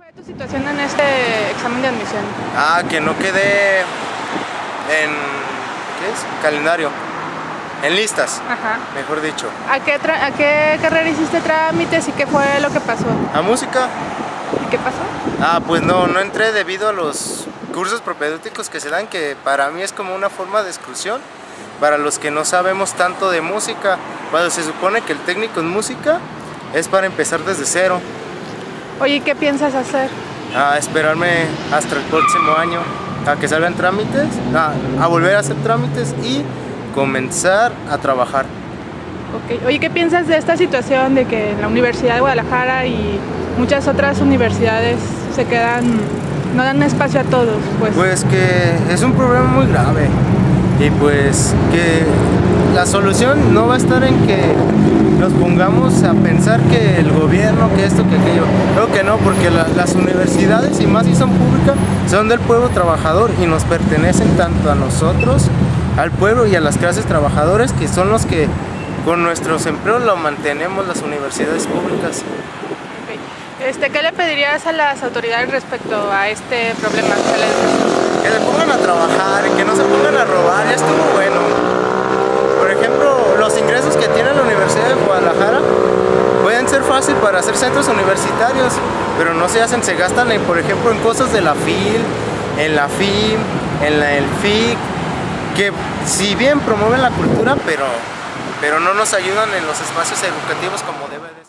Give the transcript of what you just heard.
fue tu situación en este examen de admisión? Que no quedé en, ¿qué es? Calendario, en listas, Ajá. mejor dicho. ¿A qué carrera hiciste trámites y qué fue lo que pasó? ¿A música? ¿Y qué pasó? Pues no entré debido a los cursos propedéuticos que se dan, que para mí es como una forma de exclusión para los que no sabemos tanto de música, cuando se supone que el técnico en música es para empezar desde cero. Oye, ¿y qué piensas hacer? Esperarme hasta el próximo año a que salgan trámites, a volver a hacer trámites y comenzar a trabajar. Okay. Oye, ¿qué piensas de esta situación de que en la Universidad de Guadalajara y muchas otras universidades no dan espacio a todos? Pues que es un problema muy grave y pues que la solución no va a estar en que nos pongamos a pensar que el gobierno, que esto, que aquello. Creo que no, porque las universidades, y más si son públicas, son del pueblo trabajador y nos pertenecen tanto a nosotros, al pueblo y a las clases trabajadoras, que son los que con nuestros empleos lo mantenemos las universidades públicas. Okay. ¿Qué le pedirías a las autoridades respecto a este problema? Que se pongan a trabajar, que no se pongan a robar, ya estuvo bueno. Por ejemplo, los ingresos que tiene la Universidad de Guadalajara pueden ser fácil para hacer centros universitarios, pero no se hacen, se gastan por ejemplo en cosas de la FIL, en la FIM, en el FIC, que si bien promueven la cultura, pero no nos ayudan en los espacios educativos como debe de.